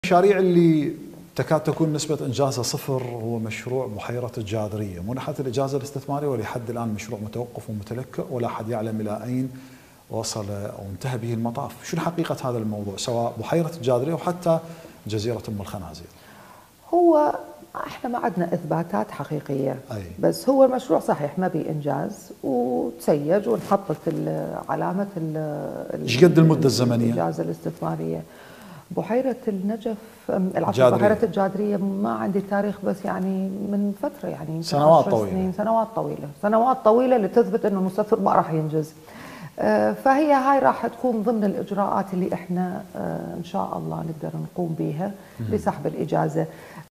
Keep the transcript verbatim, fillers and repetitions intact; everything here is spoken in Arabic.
المشاريع اللي تكاد تكون نسبة إنجازها صفر هو مشروع بحيرة الجادرية، منحت الإجازة الاستثمارية ولحد الآن مشروع متوقف ومتلكأ ولا أحد يعلم إلى أين وصل أو انتهى به المطاف. شنو حقيقة هذا الموضوع سواء بحيرة الجادرية وحتى جزيرة أم الخنازير؟ هو احنا ما عندنا اثباتات حقيقيه أي. بس هو المشروع صحيح ما به انجاز وتسيج وانحطت علامه ايش قد المده الزمنيه؟ الاجازه الاستثماريه. بحيره النجف العفو بحيره الجادريه ما عندي تاريخ بس يعني من فتره يعني سنوات طويله سنين سنوات طويله سنوات طويله لتثبت انه المستثمر ما راح ينجز. فهي هاي راح تكون ضمن الاجراءات اللي احنا ان شاء الله نقدر نقوم بها لسحب الاجازه.